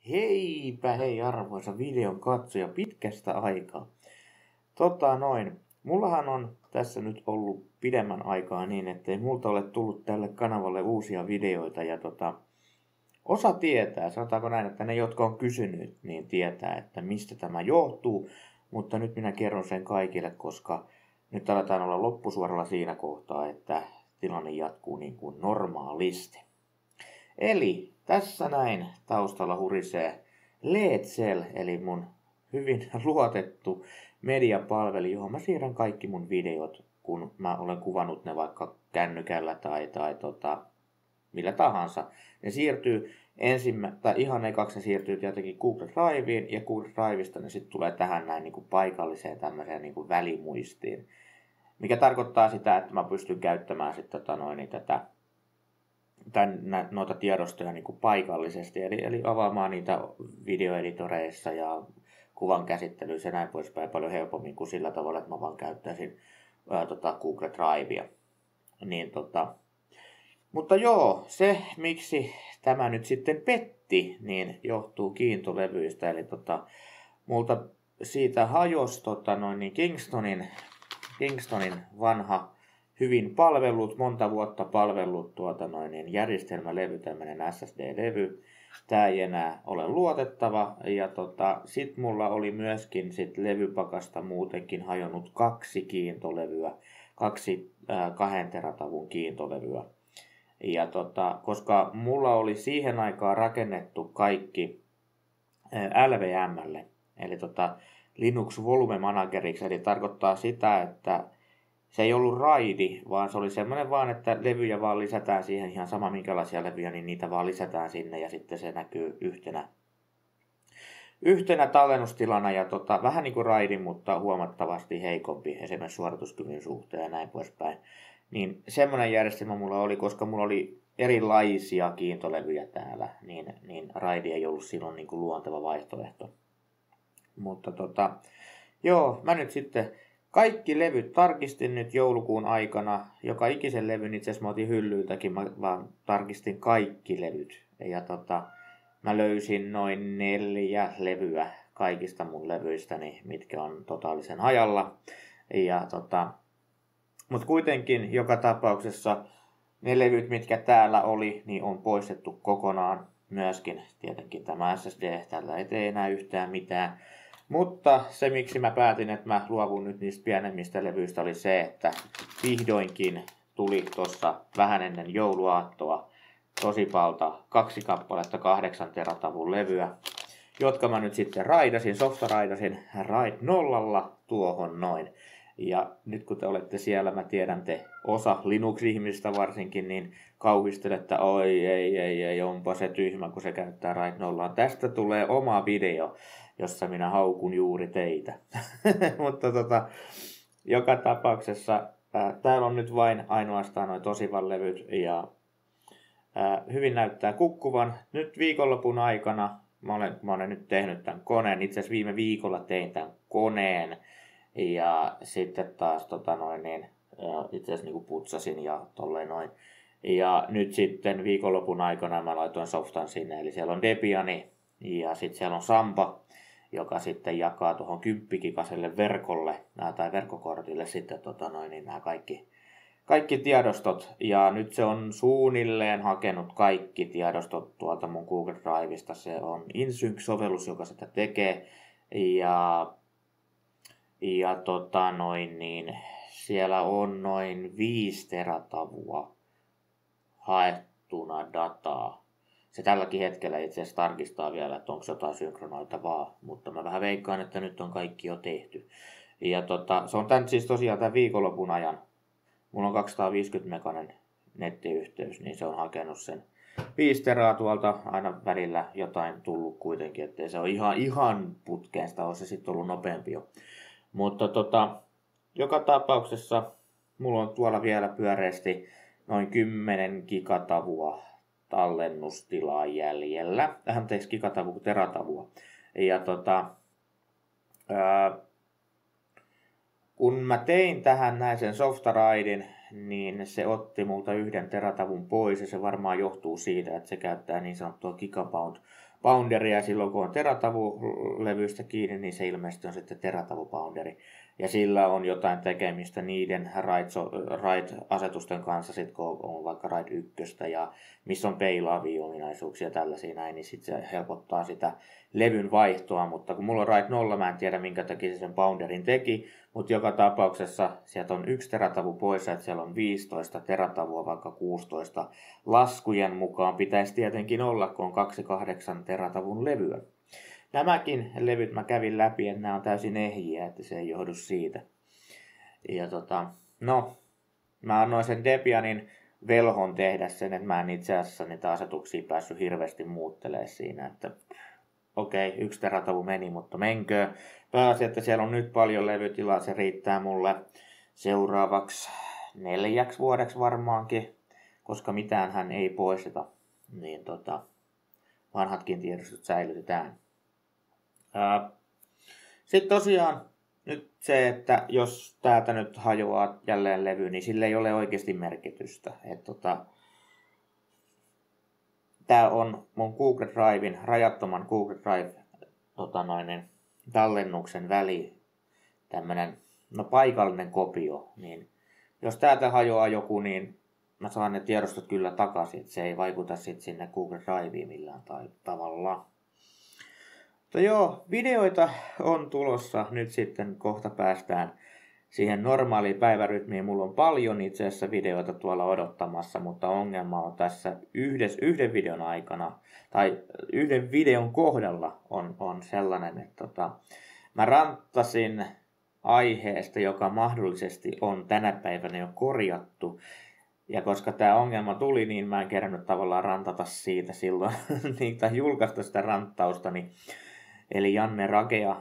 Heipä hei arvoisa videon katsoja pitkästä aikaa. Mullahan on tässä nyt ollut pidemmän aikaa niin, ettei multa ole tullut tälle kanavalle uusia videoita ja osa tietää, sanotaanko näin, että ne jotka on kysynyt, niin tietää, että mistä tämä johtuu, mutta nyt minä kerron sen kaikille, koska nyt aletaan olla loppusuoralla siinä kohtaa, että tilanne jatkuu niin kuin normaalisti. Eli tässä näin taustalla hurisee Leedsel, eli mun hyvin luotettu mediapalveli, johon mä siirrän kaikki mun videot, kun mä olen kuvannut ne vaikka kännykällä tai millä tahansa. Ne siirtyy ihan ekaksi ne siirtyy tietenkin Google Driveen, ja Google Drivesta ne sitten tulee tähän näin niin kuin paikalliseen tämmöiseen niin kuin välimuistiin. Mikä tarkoittaa sitä, että mä pystyn käyttämään sitten noita tiedostoja niin kuin paikallisesti, eli avaamaan niitä videoeditoreissa ja kuvan käsittelyissä ja näin poispäin paljon helpommin kuin sillä tavalla, että mä vaan käyttäisin Google Drivea. Mutta joo, se miksi tämä nyt sitten petti, niin johtuu kiintolevyistä, eli multa siitä hajosi Kingstonin vanha hyvin palvellut, monta vuotta palvellut järjestelmälevy, tämmöinen SSD-levy. Tää ei enää ole luotettava. Ja sit mulla oli myöskin levypakasta muutenkin hajonnut 2 kiintolevyä, 2 2 teratavun kiintolevyä. Ja koska mulla oli siihen aikaan rakennettu kaikki LVM:lle, eli Linux Volume Manageriksi, eli tarkoittaa sitä, että se ei ollut raidi, vaan se oli semmoinen vaan, että levyjä vaan lisätään siihen, ihan sama minkälaisia levyjä, niin niitä vaan lisätään sinne ja sitten se näkyy yhtenä tallennustilana ja vähän niin kuin raidi, mutta huomattavasti heikompi esimerkiksi suorituskyvyn suhteen ja näin poispäin. Niin semmoinen järjestelmä mulla oli, koska mulla oli erilaisia kiintolevyjä täällä, niin raidi ei ollut silloin niin kuin luonteva vaihtoehto. Mutta joo, mä nyt sitten kaikki levyt tarkistin nyt joulukuun aikana. Joka ikisen levyn itse asiassa mä otin hyllyiltäkin, mä vaan tarkistin kaikki levyt. Ja mä löysin noin 4 levyä kaikista mun levyistäni, mitkä on totaalisen hajalla. Ja mutta kuitenkin joka tapauksessa ne levyt, mitkä täällä oli, niin on poistettu kokonaan. Myöskin tietenkin tämä SSD, tällä ei tee enää yhtään mitään. Mutta se, miksi mä päätin, että mä luovun nyt niistä pienemmistä levyistä, oli se, että vihdoinkin tuli tuossa vähän ennen jouluaattoa Tosipalta 2 kappaletta 8 teratavun levyä, jotka mä nyt sitten softaraidasin RAID 0 tuohon noin. Ja nyt kun te olette siellä, mä tiedän te osa Linux-ihmisistä varsinkin, niin kauhistele, että oi ei, onpa se tyhmä, kun se käyttää RAID 0. Tästä tulee oma video, jossa minä haukun juuri teitä. Mutta joka tapauksessa täällä on nyt vain ainoastaan noin Toshiban levyt ja hyvin näyttää kukkuvan. Nyt viikonlopun aikana mä olen nyt tehnyt tämän koneen. Itse asiassa viime viikolla tein tämän koneen. Ja sitten taas itse asiassa niin putsasin ja tolleen noin. Ja nyt sitten viikonlopun aikana mä laitoin softan sinne. Eli siellä on Debiani ja sitten siellä on Samba, joka sitten jakaa tuohon 10-gigabitille verkolle tai verkkokortille sitten nämä kaikki tiedostot. Ja nyt se on suunnilleen hakenut kaikki tiedostot tuolta mun Google Drivesta. Se on InSync-sovellus, joka sitä tekee. Ja siellä on noin 5 teratavua haettuna dataa. Se tälläkin hetkellä itse asiassa tarkistaa vielä, että onko jotain synkronoitavaa, mutta mä vähän veikkaan, että nyt on kaikki jo tehty. Ja se on siis tosiaan tämän viikonlopun ajan. Mulla on 250 meganen nettiyhteys, niin se on hakenut sen 5 teraa tuolta, aina välillä jotain tullut kuitenkin, ettei se ole ihan putkeen, sitä on se sitten ollut nopeampi jo. Mutta joka tapauksessa mulla on tuolla vielä pyöreästi noin 10 gigatavua tallennustilaa jäljellä. Teratavua. Ja kun mä tein tähän näin sen softaraidin, niin se otti multa 1 teratavun pois ja se varmaan johtuu siitä, että se käyttää niin sanottua gigapounderia ja silloin kun on teratavulevystä kiinni, niin se ilmeisesti on sitten teratavupounderi. Ja sillä on jotain tekemistä niiden RAID-asetusten kanssa, sit kun on vaikka RAID 1 ja missä on peilaavia ominaisuuksia tällaisia näin, niin sitten se helpottaa sitä levyn vaihtoa, mutta kun mulla on RAID 0, mä en tiedä minkä takia se sen pounderin teki, mutta joka tapauksessa sieltä on 1 teratavu pois, että siellä on 15 teratavua, vaikka 16 laskujen mukaan pitäisi tietenkin olla, kun on 28 teratavun levyä. Nämäkin levyt mä kävin läpi, että nämä on täysin ehjiä, että se ei johdu siitä. Ja mä annoin sen Debianin velhon tehdä sen, että mä en itse asiassa niitä asetuksia päässyt hirveästi muuttelemaan siinä, että okei, 1 teratavu meni, mutta menkö. Pääasia, että siellä on nyt paljon levytilaa, se riittää mulle seuraavaksi 4 vuodeksi varmaankin, koska mitään hän ei poisteta, niin vanhatkin tiedostot säilytetään. Sitten tosiaan nyt se, että jos täältä nyt hajoaa jälleen levy, niin sillä ei ole oikeasti merkitystä. Tää on mun Google Driven, rajattoman Google Drive tallennuksen väli, tämmönen paikallinen kopio, niin jos täältä hajoaa joku, niin mä saan ne tiedostot kyllä takaisin, että se ei vaikuta sitten sinne Google Driveen millään tavalla. Mutta joo, videoita on tulossa, nyt sitten kohta päästään siihen normaaliin päivärytmiin. Mulla on paljon itse asiassa videoita tuolla odottamassa, mutta ongelma on tässä yhden videon aikana, tai yhden videon kohdalla on sellainen, että mä ranttasin aiheesta, joka mahdollisesti on tänä päivänä jo korjattu. Ja koska tämä ongelma tuli, niin mä en kerännyt tavallaan rantata siitä silloin, tai julkaista sitä ranttaustani. Eli Janne Ragea,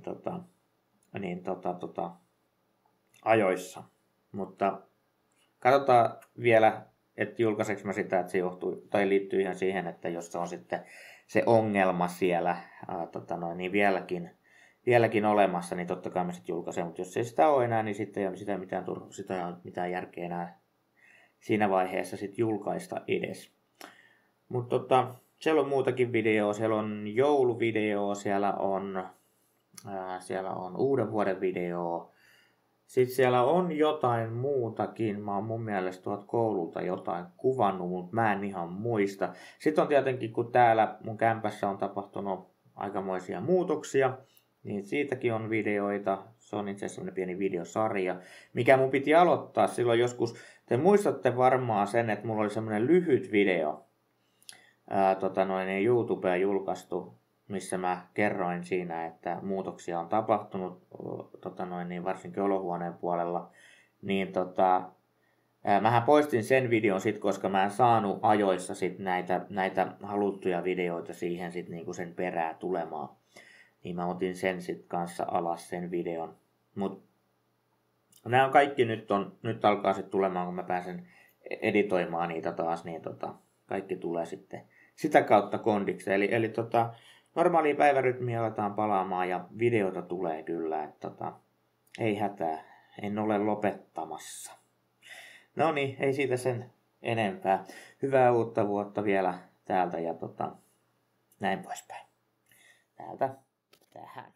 ajoissa. Mutta katsotaan vielä, että julkaiseks mä sitä, että se johtuu, tai liittyy ihan siihen, että jos se on sitten se ongelma siellä niin vieläkin olemassa, niin totta kai mä sitten julkaisen. Mutta jos ei sitä ole enää, niin sitten ei ole mitään järkeä enää siinä vaiheessa sitten julkaista edes. Mutta siellä on muutakin videoa, siellä on jouluvideo, siellä on uuden vuoden video. Sitten siellä on jotain muutakin, mä oon mun mielestä tuolta koululta jotain kuvannut, mutta mä en ihan muista. Sitten on tietenkin, kun täällä mun kämpässä on tapahtunut aikamoisia muutoksia, niin siitäkin on videoita. Se on itse asiassa sellainen pieni videosarja, mikä mun piti aloittaa silloin joskus. Te muistatte varmaan sen, että mulla oli semmoinen lyhyt video, YouTubeen julkaistu, missä mä kerroin siinä, että muutoksia on tapahtunut varsinkin olohuoneen puolella, niin mähän poistin sen videon sit, koska mä en saanut ajoissa sit näitä haluttuja videoita siihen sit niinku sen perää tulemaan. Niin mä otin sen sit kanssa alas sen videon. Mut nämä on kaikki nyt alkaa sit tulemaan, kun mä pääsen editoimaan niitä taas, niin kaikki tulee sitten sitä kautta kondiksi. Eli normaalia päivärytmiä aletaan palaamaan ja videota tulee kyllä, että ei hätää, en ole lopettamassa. No niin, ei siitä sen enempää. Hyvää uutta vuotta vielä täältä ja näin poispäin. Täältä tähän.